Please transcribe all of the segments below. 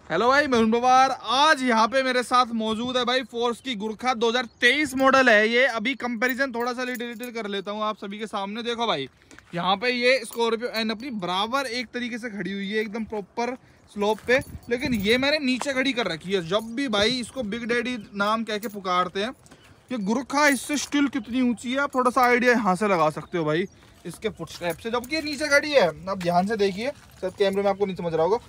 Hello भाई, मैं हूं पवार। आज यहाँ पे मेरे साथ मौजूद है भाई फोर्स की गुरखा 2023 मॉडल है ये। अभी कंपैरिजन थोड़ा सा डिटेल कर लेता हूँ आप सभी के सामने। देखो भाई, यहाँ पे ये स्कॉर्पियो एन अपनी बराबर एक तरीके से खड़ी हुई है, एकदम प्रॉपर स्लोप पे। लेकिन ये मैंने नीचे खड़ी कर रखी है। जब भी भाई इसको बिग डैडी नाम कह के पुकारते हैं, ये गुरखा इससे स्टिल कितनी ऊंची है आप थोड़ा सा आइडिया यहाँ से लगा सकते हो भाई, इसके फुटस्टेप से। जबकि ये नीचे खड़ी है, आप ध्यान से देखिए, शायद कैमरे में आपको नहीं समझ रहा होगा।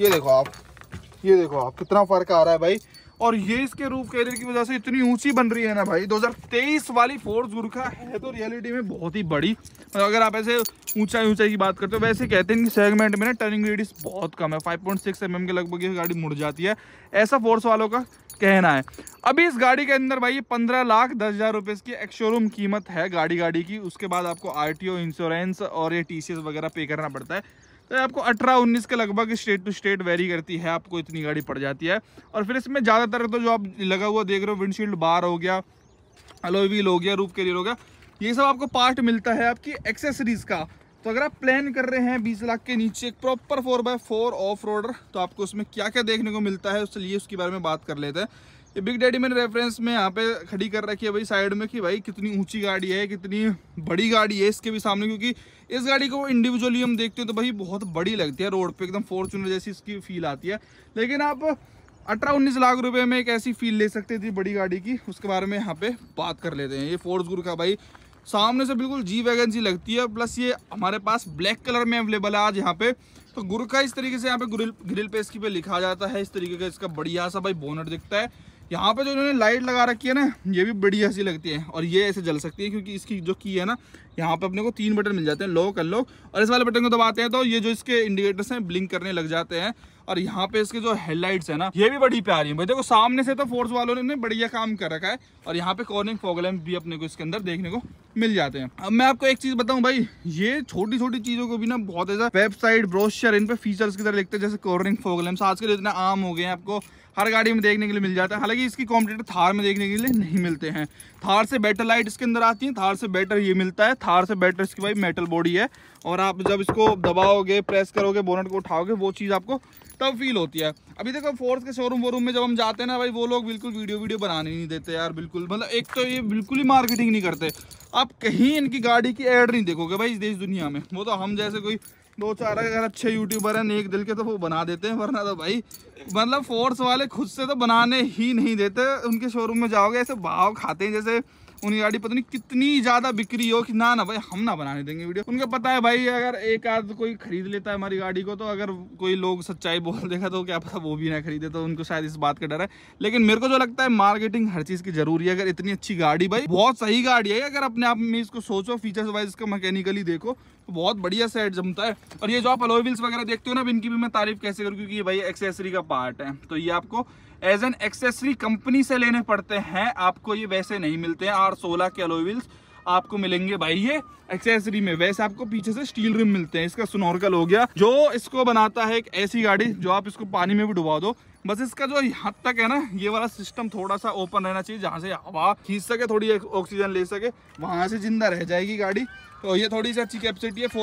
ये देखो आप कितना फर्क आ रहा है भाई। और ये इसके रूफ कैरियर की वजह से इतनी ऊंची बन रही है ना भाई। 2023 वाली फोर्स गुरखा है तो रियलिटी में बहुत ही बड़ी। अगर आप ऐसे ऊंचाई की बात करते हो, वैसे कहते हैं कि सेगमेंट में ना टर्निंग रेडियस बहुत कम है, 5.6 mm के लगभग ये गाड़ी मुड़ जाती है, ऐसा फोर्स वालों का कहना है। अभी इस गाड़ी के अंदर भाई 15,10,000 रुपए की एक्स शोरूम कीमत है गाड़ी की। उसके बाद आपको RTO, इंश्योरेंस और ये TCS वगैरह पे करना पड़ता है। तो आपको 18-19 के लगभग स्टेट टू स्टेट वेरी करती है, आपको इतनी गाड़ी पड़ जाती है। और फिर इसमें ज़्यादातर तो जो आप लगा हुआ देख रहे हो, विंडशील्ड बार हो गया, अलॉय व्हील हो गया, रूफ कैरियर हो गया, ये सब आपको पार्ट मिलता है आपकी एक्सेसरीज का। तो अगर आप प्लान कर रहे हैं 20 लाख के नीचे एक प्रॉपर 4x4 ऑफ रोडर, तो आपको उसमें क्या क्या देखने को मिलता है उसलिए उसके बारे में बात कर लेते हैं। ये बिग डैडी मैंने रेफरेंस में यहाँ पे खड़ी कर रखी है भाई साइड में, कि भाई कितनी ऊंची गाड़ी है, कितनी बड़ी गाड़ी है इसके भी सामने। क्योंकि इस गाड़ी को इंडिविजुअली हम देखते हैं तो भाई बहुत बड़ी लगती है, रोड पे एकदम फॉर्च्यूनर जैसी इसकी फील आती है। लेकिन आप 18-19 लाख रुपए में एक ऐसी फील ले सकते थे बड़ी गाड़ी की, उसके बारे में यहाँ पे बात कर लेते हैं। ये फोर्स गुरखा भाई सामने से बिल्कुल जी वैगन सी लगती है, प्लस ये हमारे पास ब्लैक कलर में अवेलेबल है आज यहाँ पे। तो गुरखा इस तरीके से यहाँ पे ग्रिल पे इसकी पे लिखा जाता है, इस तरीके का इसका बढ़िया सा भाई बोनट दिखता है। यहाँ पे जो इन्होंने लाइट लगा रखी है ना, ये भी बढ़िया सी लगती है। और ये ऐसे जल सकती है क्योंकि इसकी जो की है ना, यहाँ पे अपने को 3 बटन मिल जाते हैं, लॉक अनलॉक। और इस वाले बटन को दबाते हैं तो ये जो इसके इंडिकेटर्स हैं ब्लिंक करने लग जाते हैं। और यहाँ पे इसके जो हेडलाइट्स है ना, ये भी बड़ी प्यारी है भाई। देखो सामने से तो फोर्स वालों ने बढ़िया काम कर रखा है। और यहाँ पे कॉर्निंग फॉग लैंप भी अपने को इसके अंदर देखने को मिल जाते हैं। अब मैं आपको एक चीज बताऊं भाई, ये छोटी छोटी चीजों को भी ना बहुत ऐसा वेबसाइट ब्रोशर इन पे फीचर्स की तरह लिखते हैं, जैसे कॉर्निंग फॉग लैंप्स आजकल इतना आम हो गए हैं, आपको हर गाड़ी में देखने के लिए मिल जाता है। हालांकि इसकी कॉम्पिटिटर थार में देखने के लिए नहीं मिलते हैं। थार से बेटर लाइट इसके अंदर आती है, थार से बेटर ये मिलता है, थार से बेटर इसकी भाई मेटल बॉडी है। और आप जब इसको दबाओगे, प्रेस करोगे, बोनट को उठाओगे, वो चीज़ आपको तब फील होती है। अभी देखो फोर्स के शोरूम में जब हम जाते हैं ना भाई, वो लोग बिल्कुल वीडियो बनाने नहीं देते यार, बिल्कुल। मतलब एक तो ये बिल्कुल ही मार्केटिंग नहीं करते। आप कहीं इनकी गाड़ी की एड नहीं देखोगे भाई इस देश दुनिया में। वो तो हम जैसे कोई 2-4 अगर अच्छे यूट्यूबर हैं नेक दिल के तो वो बना देते हैं, वरना तो भाई मतलब फोर्स वाले खुद से तो बनाने ही नहीं देते। उनके शोरूम में जाओगे ऐसे भाव खाते हैं जैसे उनकी गाड़ी पता नहीं कितनी ज्यादा बिक्री हो, कि ना भाई हम ना बनाने देंगे वीडियो। उनको पता है भाई अगर एक आध कोई खरीद लेता है हमारी गाड़ी को, तो अगर कोई लोग सच्चाई बोल देगा तो क्या पता वो भी ना खरीदे, तो उनको शायद इस बात का डर है। लेकिन मेरे को जो लगता है मार्केटिंग हर चीज की जरूरी है। अगर इतनी अच्छी गाड़ी भाई, बहुत सही गाड़ी है, अगर अपने आप में इसको सोचो फीचर्स वाइज इसका मैकेनिकली देखो तो बहुत बढ़िया सेट जमता है। और ये जो आप अलॉय व्हील्स वगैरह देखते हो ना, इनकी भी मैं तारीफ कैसे करूँ, क्योंकि ये भाई एक्सेसरी का पार्ट है। तो ये आपको एज एन एक्सेसरी कंपनी से लेने पड़ते हैं, आपको ये वैसे नहीं मिलते हैं। R16 के अलॉय व्हील्स आपको मिलेंगे भाई ये एक्सेसरी में। वैसे आपको पीछे से स्टील रिम मिलते हैं। इसका स्नॉर्कल हो गया, जो इसको बनाता है एक ऐसी गाड़ी जो आप इसको पानी में भी डुबा दो। बस इसका जो यहाँ तक है ना, ये वाला सिस्टम थोड़ा सा ओपन रहना चाहिए, जहाँ से हवा खींच सके, थोड़ी ऑक्सीजन ले सके, वहां से जिंदा रह जाएगी गाड़ी। तो ये थोड़ी सी अच्छी कैपेसिटी है।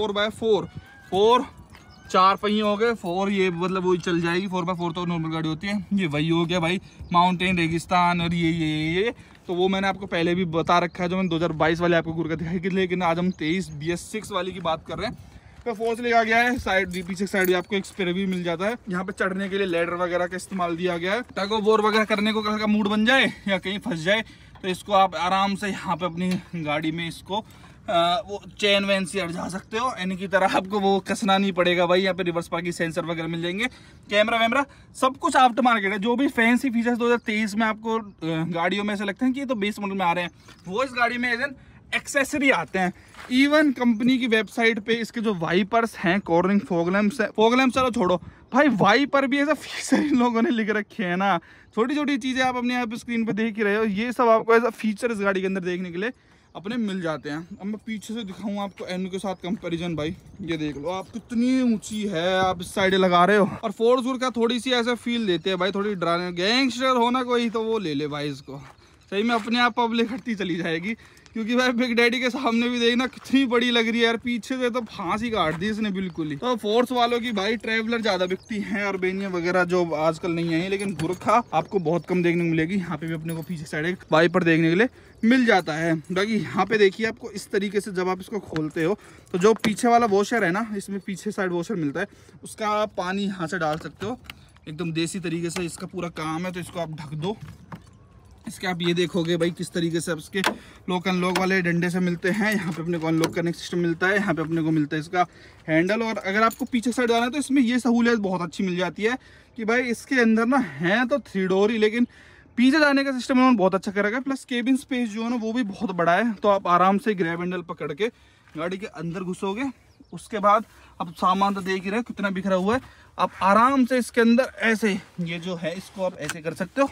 4x4 4 पहिए हो गए, 4 ये मतलब वही चल जाएगी। 4x4 तो नॉर्मल गाड़ी होती है। ये वही हो गया भाई, माउंटेन, रेगिस्तान और ये तो वो मैंने आपको पहले भी बता रखा है, जो मैंने 2022 वाले आपको गुरखा दिखाई की। लेकिन आज हम 23 BS6 वाली की बात कर रहे हैं। तो फोर्स लिया गया है साइड, पीछे साइड भी आपको एक स्पेयर भी मिल जाता है। यहाँ पे चढ़ने के लिए लैडर वगैरह का इस्तेमाल दिया गया है, ताकि बोर वगैरह करने को कल का मूड बन जाए या कहीं फंस जाए तो इसको आप आराम से यहाँ पे अपनी गाड़ी में इसको वो चेन वैन से अड़ जा सकते हो। यानी की तरह आपको वो कसना नहीं पड़ेगा भाई। यहाँ पे रिवर्स पार्किंग सेंसर वगैरह मिल जाएंगे, कैमरा वैमरा सब कुछ आफ्टर मार्केट है। जो भी फैंसी फीचर्स 2023 में आपको गाड़ियों में ऐसे लगते हैं कि ये तो बेस मॉडल में आ रहे हैं, वो इस गाड़ी में एज एन एक्सेसरी आते हैं। इवन कंपनी की वेबसाइट पे इसके जो वाइपर्स हैं, कॉर्निंग फॉग लैंप्स है, फॉग लैंप चलो छोड़ो भाई, वाइपर भी ऐसा फीचर इन लोगों ने लिख रखे हैं ना। छोटी छोटी चीजें आप अपने यहाँ पे स्क्रीन पे देख ही रहे हो, ये सब आपको ऐसा फीचर इस गाड़ी के अंदर देखने के लिए अपने मिल जाते हैं। अब मैं पीछे से दिखाऊं आपको एन के साथ कंपैरिजन भाई, ये देख लो आप कितनी ऊंची है, आप इस साइड लगा रहे हो। और फोर्स गुरखा थोड़ी सी ऐसा फील देते हैं भाई, थोड़ी डराने, गैंगस्टर होना कोई तो वो ले ले भाई इसको, सही में अपने आप पब्लिक हटती चली जाएगी। क्योंकि भाई बिग डैडी के सामने भी देखना कितनी बड़ी लग रही है यार, पीछे से तो फांसी काट दी इसने बिल्कुल ही। तो फोर्स वालों की भाई ट्रेवलर ज्यादा बिकती है, अर्बेनिया वगैरह जो आजकल नहीं आई, लेकिन गुरखा आपको बहुत कम देखने को मिलेगी। यहाँ पे भी अपने को पीछे साइड एक वाइपर देखने के लिए मिल जाता है। बाकी यहाँ पे देखिए आपको इस तरीके से जब आप इसको खोलते हो तो जो पीछे वाला वॉशर है ना, इसमें पीछे साइड वॉशर मिलता है, उसका आप पानी यहाँ से डाल सकते हो, एकदम देसी तरीके से इसका पूरा काम है। तो इसको आप ढक दो, इसके आप ये देखोगे भाई किस तरीके से इसके लॉक अनलॉक वाले डंडे से मिलते हैं। यहाँ पे अपने को अनलॉक करने का सिस्टम मिलता है, यहाँ पे अपने को मिलता है इसका हैंडल। और अगर आपको पीछे साइड जाना है तो इसमें ये सहूलियत बहुत अच्छी मिल जाती है कि भाई इसके अंदर ना है तो 3 डोर ही, लेकिन पीछे जाने का सिस्टम उन्होंने बहुत अच्छा कर रखा है। प्लस केबिन स्पेस जो है ना वो भी बहुत बड़ा है, तो आप आराम से ग्रैब हैंडल पकड़ के गाड़ी के अंदर घुसोगे। उसके बाद अब सामान तो देख ही रहे कितना बिखरा हुआ है, आप आराम से इसके अंदर ऐसे ये जो है इसको आप ऐसे कर सकते हो,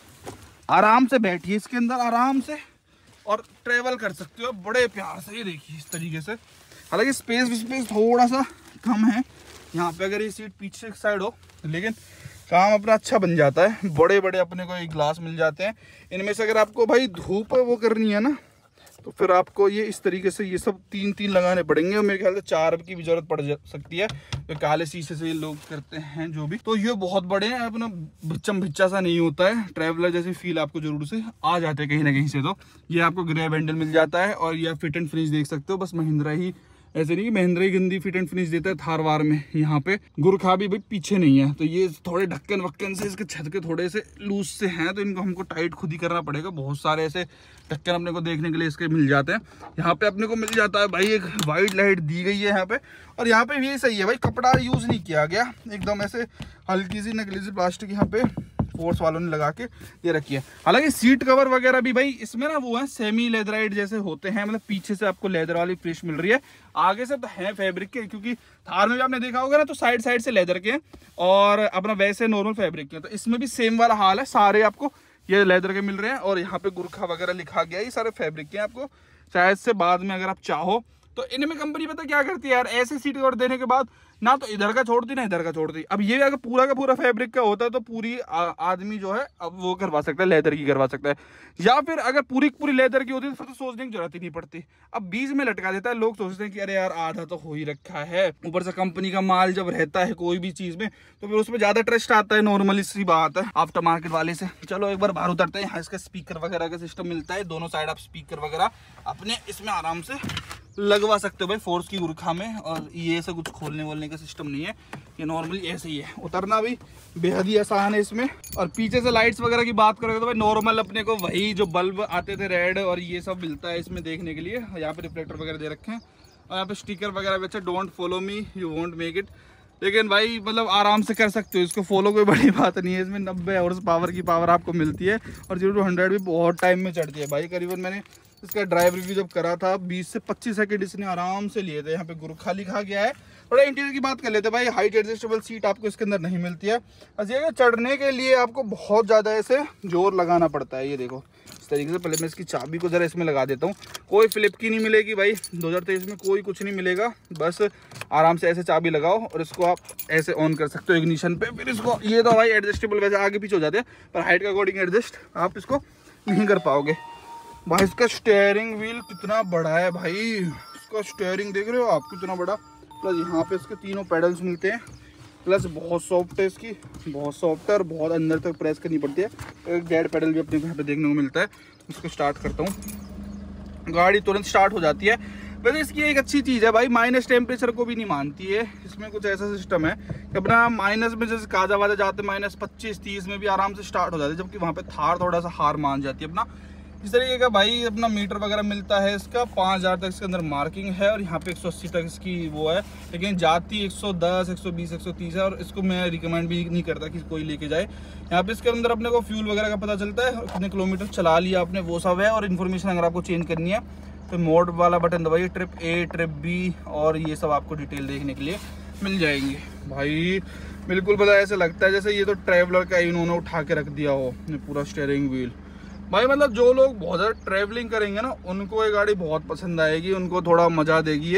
आराम से बैठिए इसके अंदर आराम से और ट्रेवल कर सकते हो बड़े प्यार से। ये देखिए इस तरीके से, हालांकि स्पेस थोड़ा सा कम है यहाँ पे अगर ये सीट पीछे साइड हो, लेकिन काम अपना अच्छा बन जाता है। बड़े बड़े अपने को एक ग्लास मिल जाते हैं। इनमें से अगर आपको भाई धूप वो करनी है ना, तो फिर आपको ये इस तरीके से ये सब 3 लगाने पड़ेंगे, और मेरे ख्याल से 4 की भी जरूरत पड़ सकती है। तो काले शीशे से ये लोग करते हैं जो भी, तो ये बहुत बड़े हैं, अपना भिच्चम भिच्चा सा नहीं होता है, ट्रैवलर जैसी फील आपको जरूर से आ जाते हैं कहीं ना कहीं से। तो ये आपको ग्रैब हैंडल मिल जाता है, और ये फिट एंड फिनिश देख सकते हो। बस महिंद्रा ही, ऐसे नहीं कि महिंद्रा ही गंदी फिट एंड फिनिश देता है थार वार में, यहाँ पे गुरखा भी भाई पीछे नहीं है। तो ये थोड़े ढक्कन वक्कन से इसके छत के थोड़े से लूज से हैं, तो इनको हमको टाइट खुद ही करना पड़ेगा। बहुत सारे ऐसे ढक्कन अपने को देखने के लिए इसके मिल जाते हैं। यहाँ पे अपने को मिल जाता है भाई एक वाइट लाइट दी गई है यहाँ पे, और यहाँ पे भी सही है भाई, कपड़ा यूज नहीं किया गया, एकदम ऐसे हल्की सी नकली सी प्लास्टिक यहाँ पे फोर्स वालों ने लगा के दे रखी है। हालांकि सीट कवर वगैरह भी भाई इसमें ना वो है सेमी लेदराइट जैसे होते हैं, मतलब पीछे से आपको लेदर वाली फिनिश मिल रही है, आगे से तो है फैब्रिक के, क्योंकि थार में भी आपने देखा होगा ना तो साइड साइड से लेदर के और अपना वैसे नॉर्मल फैब्रिक के। तो इसमें भी सेम वाला हाल है, सारे आपको ये लेदर के मिल रहे हैं, और यहाँ पे गुरखा वगैरह लिखा गया है, ये सारे फैब्रिक के आपको शायद से बाद में अगर आप चाहो तो। इनमें कंपनी पता क्या करती है यार, ऐसे सीट कवर देने के बाद ना तो इधर का छोड़ती ना इधर का छोड़ती। अब ये अगर पूरा का पूरा फैब्रिक का होता है तो पूरी आदमी जो है अब वो करवा सकता है, लेदर की करवा सकता है, या फिर अगर पूरी पूरी लेदर की होती है तो फिर तो सोचने की जरूरत ही नहीं पड़ती। अब बीच में लटका देता है, लोग सोचते हैं कि अरे यार आधा तो हो ही रखा है, ऊपर से कंपनी का माल जब रहता है कोई भी चीज में तो फिर उसमें ज्यादा ट्रस्ट आता है, नॉर्मली सी बात है आफ्टर मार्केट वाले से। चलो एक बार बाहर उतरते हैं। यहाँ इसका स्पीकर वगैरह का सिस्टम मिलता है, दोनों साइड आप स्पीकर वगैरह अपने इसमें आराम से लगवा सकते हो भाई फोर्स की गुरखा में। और ये ऐसा कुछ खोलने वोलने का सिस्टम नहीं है, ये नॉर्मली ऐसे ही है। उतरना भी बेहद ही आसान है इसमें। और पीछे से लाइट्स वगैरह की बात करोगे तो भाई नॉर्मल अपने को वही जो बल्ब आते थे रेड और ये सब मिलता है इसमें देखने के लिए। यहाँ पे रिफ्लेक्टर वगैरह दे रखे हैं, और यहाँ पे स्टिकर वगैरह बच्चे don't follow me you won't make it, लेकिन भाई मतलब आराम से कर सकते हो इसको फॉलो, कोई बड़ी बात नहीं है। इसमें 90 हॉर्स पावर की पावर आपको मिलती है, और 0 to 100 भी बहुत टाइम में चढ़ती है भाई। करीबन मैंने इसका ड्राइव रिव्यू जब करा था 20 से 25 सेकंड इसने आराम से लिए थे। यहाँ पे गुरखा लिखा गया है। थोड़ा इंटीरियर की बात कर लेते हैं भाई, हाइट एडजस्टेबल सीट आपको इसके अंदर नहीं मिलती है। बस ये चढ़ने के लिए आपको बहुत ज़्यादा ऐसे जोर लगाना पड़ता है। ये देखो इस तरीके से, पहले मैं इसकी चाबी को ज़रा इसमें लगा देता हूँ। कोई फ्लिप की नहीं मिलेगी भाई, 2023 में कोई कुछ नहीं मिलेगा। बस आराम से ऐसे चाबी लगाओ और इसको आप ऐसे ऑन कर सकते हो इग्निशन पे। फिर इसको ये तो भाई एडजस्टेबल वैसे आगे पीछे हो जाते हैं, पर हाइट के अकॉर्डिंग एडजस्ट आप इसको नहीं कर पाओगे। भाई इसका स्टीयरिंग व्हील कितना बड़ा है भाई, इसका स्टीयरिंग देख रहे हो आप कितना बड़ा। प्लस यहाँ पे इसके तीनों पेडल्स मिलते हैं, प्लस बहुत सॉफ्ट है इसकी, बहुत सॉफ्ट है और बहुत अंदर तक प्रेस करनी पड़ती है। एक डेड पेडल भी अपने को यहाँ पे देखने को मिलता है। इसको स्टार्ट करता हूँ, गाड़ी तुरंत स्टार्ट हो जाती है। वैसे इसकी एक अच्छी चीज़ है भाई, माइनस टेम्परेचर को भी नहीं मानती है। इसमें कुछ ऐसा सिस्टम है कि अपना माइनस में जैसे काजा वाजा जाते हैं -25-30 में भी आराम से स्टार्ट हो जाते हैं, जबकि वहाँ पे थार थोड़ा सा हार मान जाती है अपना। इस तरीके का भाई अपना मीटर वगैरह मिलता है इसका, 5000 तक इसके अंदर मार्किंग है, और यहाँ पे 180 तक इसकी वो है, लेकिन जाती 110, 120, 130 है, और इसको मैं रिकमेंड भी नहीं करता कि कोई लेके जाए। यहाँ पे इसके अंदर अपने को फ्यूल वगैरह का पता चलता है, कितने किलोमीटर चला लिया आपने वो सब है। और इन्फॉर्मेशन अगर आपको चेंज करनी है तो मोड वाला बटन दबाइए, ट्रिप A, ट्रिप B, और ये सब आपको डिटेल देखने के लिए मिल जाएंगे भाई। बिल्कुल पता ऐसा लगता है जैसे ये तो ट्रैवलर का इन्होंने उठा के रख दिया हो पूरा स्टीयरिंग व्हील भाई। मतलब जो लोग बहुत ज़्यादा ट्रैवलिंग करेंगे ना उनको ये गाड़ी बहुत पसंद आएगी, उनको थोड़ा मज़ा देगी ये।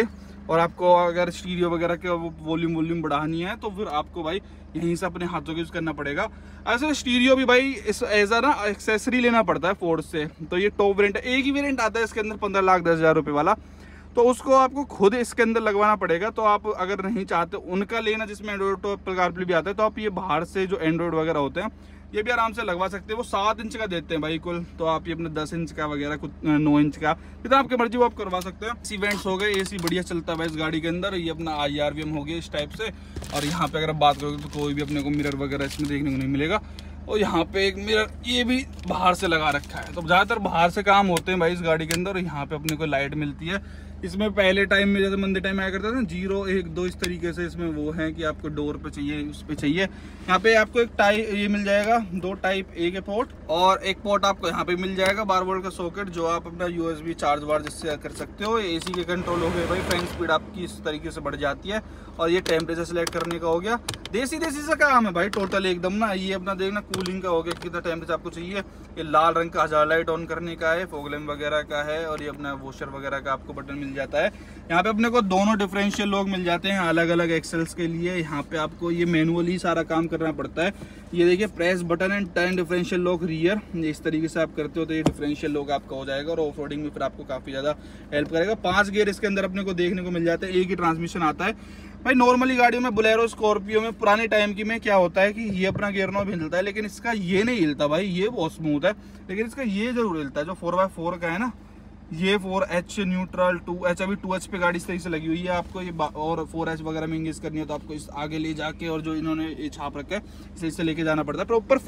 और आपको अगर स्टीरियो वगैरह के वॉल्यूम बढ़ानी है तो फिर आपको भाई यहीं से अपने हाथों का यूज़ करना पड़ेगा। ऐसे स्टीरियो भी भाई इस एज ना एक्सेसरी लेना पड़ता है फोर्स से, तो ये टॉप वेरिएंट, एक ही वेरिएंट आता है इसके अंदर 15,10,000 रुपये वाला, तो उसको आपको खुद इसके अंदर लगवाना पड़ेगा। तो आप अगर नहीं चाहते उनका लेना जिसमें एंड्रॉइड तो एप्पल कारप्ले भी आता है, तो आप ये बाहर से जो एंड्रॉइड वगैरह होते हैं ये भी आराम से लगवा सकते हैं। वो 7 इंच का देते हैं भाई कुल, तो आप ये अपने 10 इंच का वगैरह कुछ 9 इंच का जितना आपकी मर्जी वो आप करवा सकते हैं। इवेंट्स हो गए, एसी बढ़िया चलता है भाई इस गाड़ी के अंदर, ये अपना IRVM हो गया इस टाइप से। और यहाँ पे अगर आप बात करोगे तो कोई भी अपने को मिरर वगैरह इसमें देखने को नहीं मिलेगा। और यहाँ पे एक मिरर ये भी बाहर से लगा रखा है, तो ज़्यादातर बाहर से काम होते हैं भाई इस गाड़ी के अंदर। और यहाँ पे अपने को लाइट मिलती है। इसमें पहले टाइम में जैसे मंदे टाइम आया करता था ना 0, 1, 2 इस तरीके से इसमें वो है कि आपको डोर पे चाहिए, उस पे चाहिए। यहाँ पे आपको एक टाइप ये मिल जाएगा, 2 टाइप A के पोर्ट, और एक पोर्ट आपको यहाँ पे मिल जाएगा 12 वोल्ट का सॉकेट, जो आप अपना USB चार्ज वार्ज जिससे कर सकते हो। AC के कंट्रोल हो गए भाई, फैन स्पीड आपकी इस तरीके से बढ़ जाती है। और ये टेम्परेचर सेलेक्ट करने का हो गया, देसी सा काम है भाई टोटल एकदम ना। ये अपना देखना कूलिंग का हो गया, कितना टेम्परेचर आपको चाहिए। ये लाल रंग का हजार लाइट ऑन करने का है, फॉग लैम्प वगैरह का है, और ये अपना वॉशर वगैरह का आपको बटन मिल जाता है। यहाँ पे अपने को दोनों डिफरेंशियल लॉक मिल जाते हैं अलग अलग एक्सेल्स के लिए। यहाँ पे आपको ये मैनुअली सारा काम करना पड़ता है। ये देखिए press button and turn differential lock rear, इस तरीके से आप करते हो तो ये डिफरेंशियल लॉक आपका हो जाएगा, और ऑफ रोडिंग में फिर आपको काफी ज्यादा हेल्प करेगा। 5 गियर इसके अंदर अपने को देखने को मिल जाते हैं, एक ही ट्रांसमिशन आता है भाई। नॉर्मली गाड़ियों में बोलेरो स्कॉर्पियो में पुराने टाइम की में क्या होता है कि ये अपना गियर नॉब हिलता है, लेकिन इसका ये नहीं हिलता भाई, ये बहुत स्मूथ है। लेकिन इसका ये जरूर हिलता है जो 4x4 का है ना, ये 4H न्यूट्रल 2H, अभी 2H पे गाड़ी इस तरीके से लगी हुई है आपको ये, और 4H वगैरह में इंगेज करनी है तो आपको इस आगे ले जाके, और जो इन्होंने ये छाप रखा है इसे लेके जाना पड़ता है। प्रॉपर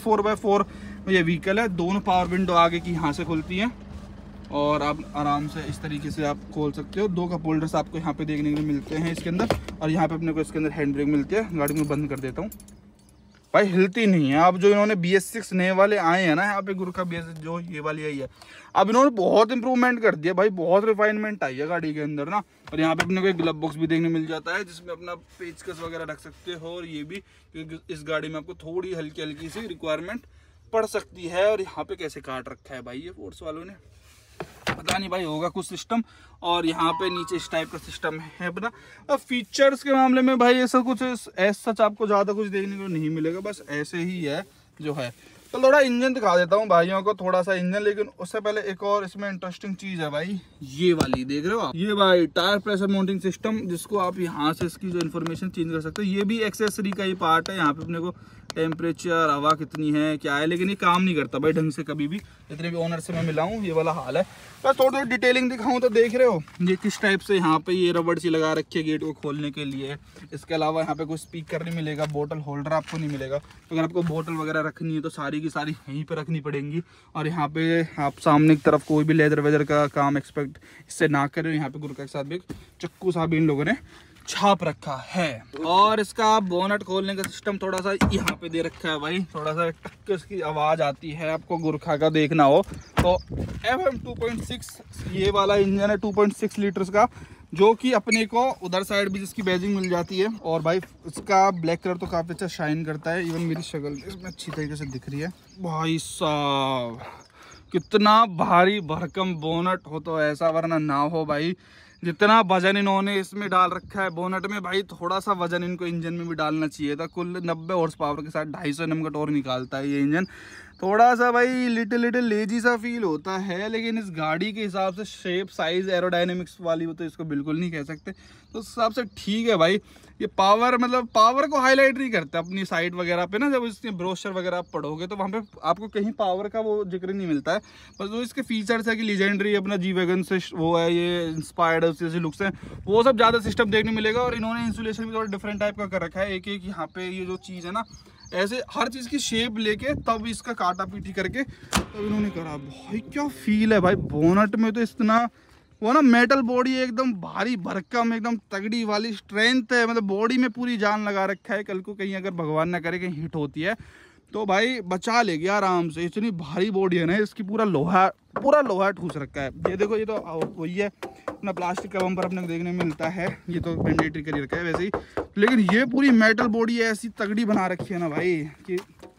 4x4 ये व्हीकल है। दोनों पावर विंडो आगे की यहाँ से खुलती हैं, और आप आराम से इस तरीके से आप खोल सकते हो। 2 कप होल्डर्स आपको यहाँ पे देखने को मिलते हैं इसके अंदर, और यहाँ पे अपने को इसके अंदर हैंड ब्रेक मिलती है। गाड़ी में बंद कर देता हूँ भाई, हिलती नहीं है। अब जो इन्होंने BS6 नए वाले आए हैं ना यहाँ पे गुरखा BS जो ये वाली आई है, अब इन्होंने बहुत इंप्रूवमेंट कर दिया भाई, बहुत रिफाइनमेंट आई है गाड़ी के अंदर ना। और यहाँ पे अपने को एक ग्लव बॉक्स भी देखने मिल जाता है जिसमें अपना पेचकस वगैरह रख सकते हो। और ये भी क्योंकि इस गाड़ी में आपको थोड़ी हल्की हल्की सी रिक्वायरमेंट पड़ सकती है। और यहाँ पे कैसे काट रखा है भाई ये फोर्स वालों ने, पता नहीं भाई, होगा कुछ सिस्टम। और यहाँ पे नीचे इस टाइप का सिस्टम है अपना। अब फीचर्स के मामले में भाई ऐसा कुछ सच आपको ज़्यादा कुछ देखने को नहीं मिलेगा, बस ऐसे ही है जो है। तो थोड़ा इंजन दिखा देता हूँ भाइयों को, थोड़ा सा इंजन। लेकिन उससे पहले एक और इसमें इंटरेस्टिंग चीज़ है भाई, ये वाली देख रहे हो आप, ये भाई टायर प्रेशर माउंटिंग सिस्टम, जिसको आप यहाँ से इसकी जो इन्फॉर्मेशन चेंज कर सकते हो। ये भी एक्सेसरी का ही पार्ट है। यहाँ पे अपने को टेम्परेचर, हवा कितनी है, क्या है, लेकिन ये काम नहीं करता भाई ढंग से कभी भी। जितने भी ओनर से मैं मिला हूँ ये वाला हाल है। बस थोड़ी थोड़ी डिटेलिंग दिखाऊँ तो देख रहे हो ये किस टाइप से यहाँ पे ये रबड़ सी लगा रखी है गेट को खोलने के लिए। इसके अलावा यहाँ पे कोई स्पीकर नहीं मिलेगा, बोतल होल्डर आपको नहीं मिलेगा। तो अगर आपको बोतल वगैरह रखनी है तो सारी की सारी यहीं पे रखनी पड़ेंगी। और यहाँ पे आप सामने की तरफ कोई भी लेदर वेदर का काम एक्सपेक्ट इससे ना करें। यहाँ पे गुरखा के साथ भी चक्कू सा भी इन लोगों ने छाप रखा है। और इसका बोनट खोलने का सिस्टम थोड़ा सा यहाँ पे दे रखा है भाई, थोड़ा सा टक इसकी आवाज़ आती है। आपको गुरखा का देखना हो तो FM 2.6 ये वाला इंजन है 2.6 लीटर्स का, जो कि अपने को उधर साइड भी जिसकी बैजिंग मिल जाती है। और भाई इसका ब्लैक कलर तो काफ़ी अच्छा शाइन करता है, इवन मेरी शक्ल इसमें अच्छी तरीके से दिख रही है। भाई साहब कितना भारी भरकम बोनट हो तो ऐसा, वरना ना हो भाई। जितना वजन इन्होंने इसमें डाल रखा है बोनट में भाई, थोड़ा सा वजन इनको इंजन में भी डालना चाहिए था। कुल 90 हॉर्स पावर के साथ 250 Nm का टॉर्क निकालता है ये इंजन। थोड़ा सा भाई लिटिल लेजी सा फील होता है, लेकिन इस गाड़ी के हिसाब से शेप साइज एरोडायनेमिक्स वाली हो तो इसको बिल्कुल नहीं कह सकते। तो उस हिसाब से ठीक है भाई। ये पावर मतलब पावर को हाईलाइट नहीं करता अपनी साइट वगैरह पे ना। जब इसके ब्रोशर वगैरह आप पढ़ोगे तो वहाँ पे आपको कहीं पावर का वो जिक्र नहीं मिलता है। बस जो इसके फीचर्स है कि लीजेंडरी अपना G-Wagon से वो है, ये इंस्पायर्ड जैसे लुक्स हैं, वो सब ज़्यादा सिस्टम देखने मिलेगा। और इन्होंने इंसुलेशन भी थोड़ा डिफरेंट टाइप का कर रखा है। एक एक यहाँ पे ये जो चीज़ है ना, ऐसे हर चीज़ की शेप लेके तब इसका काटा पीटी करके तब इन्होंने करा। भाई क्या फील है भाई बोनट में, तो इतना वो ना मेटल बॉडी एकदम भारी भरकम एकदम तगड़ी वाली स्ट्रेंथ है। मतलब बॉडी में पूरी जान लगा रखा है। कल को कहीं अगर भगवान ना करे कहीं हिट होती है तो भाई बचा लेगी आराम से। इतनी भारी बॉडी है ना इसकी, पूरा लोहा ठूस रखा है। ये देखो, ये तो वही है अपना प्लास्टिक का बम्पर अपने को देखने में मिलता है, ये तो मैंडेटरी कर रखा है वैसे ही। लेकिन ये पूरी मेटल बॉडी ऐसी तगड़ी बना रखी है ना भाई कि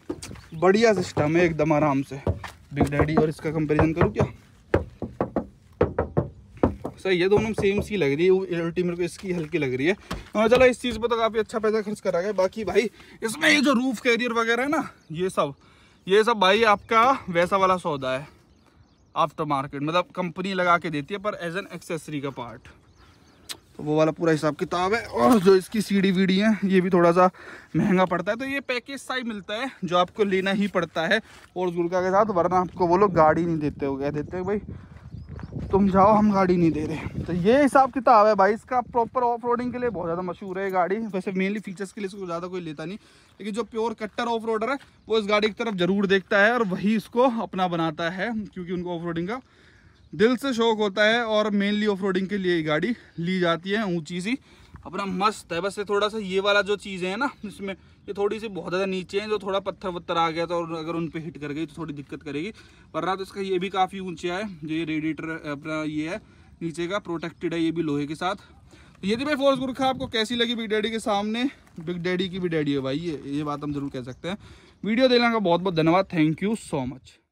बढ़िया सिस्टम है एकदम आराम से। बिग डैडी और इसका कंपेरिजन करूँ क्या, सही है, दोनों सेम सी लग रही है। उल्टी मेरे को इसकी हल्की लग रही है। और चलो इस चीज़ पे तो काफ़ी अच्छा पैसा खर्च करा गया। बाकी भाई इसमें ये जो रूफ कैरियर वगैरह है ना, ये सब भाई आपका वैसा वाला सौदा है, आफ्टर मार्केट, मतलब कंपनी लगा के देती है पर एज एन एक्सेसरी का पार्ट, तो वो वाला पूरा हिसाब किताब है। और जो इसकी सीडी वीडी है ये भी थोड़ा सा महंगा पड़ता है, तो ये पैकेज सा ही मिलता है जो आपको लेना ही पड़ता है और गुरका के साथ, वरना आपको वो लोग गाड़ी नहीं देते हो, कह देते हैं भाई तुम जाओ हम गाड़ी नहीं दे रहे। तो ये हिसाब किताब है भाई इसका। प्रॉपर ऑफ रोडिंग के लिए बहुत ज़्यादा मशहूर है गाड़ी, वैसे मेनली फीचर्स के लिए इसको ज़्यादा कोई लेता नहीं, लेकिन जो प्योर कट्टर ऑफ रोडर है वो इस गाड़ी की तरफ ज़रूर देखता है और वही इसको अपना बनाता है, क्योंकि उनको ऑफ रोडिंग का दिल से शौक होता है और मेनली ऑफ रोडिंग के लिए गाड़ी ली जाती है। ऊंची सी अपना मस्त है, बस ये थोड़ा सा ये वाला जो चीज़ें हैं ना इसमें, ये थोड़ी सी बहुत ज़्यादा नीचे है, जो थोड़ा पत्थर वत्थर आ गया तो अगर उन पे हिट कर गई तो थोड़ी दिक्कत करेगी, वरना तो इसका ये भी काफ़ी ऊंचा है। जो ये रेडिएटर अपना ये है नीचे का प्रोटेक्टेड है, ये भी लोहे के साथ। तो ये थी भाई फोर्स गुरखा, आपको कैसी लगी बिग डैडी के सामने? बिग डैडी की भी डैडी है भाई ये बात हम जरूर कह सकते हैं। वीडियो देखने का बहुत बहुत धन्यवाद, थैंक यू सो मच।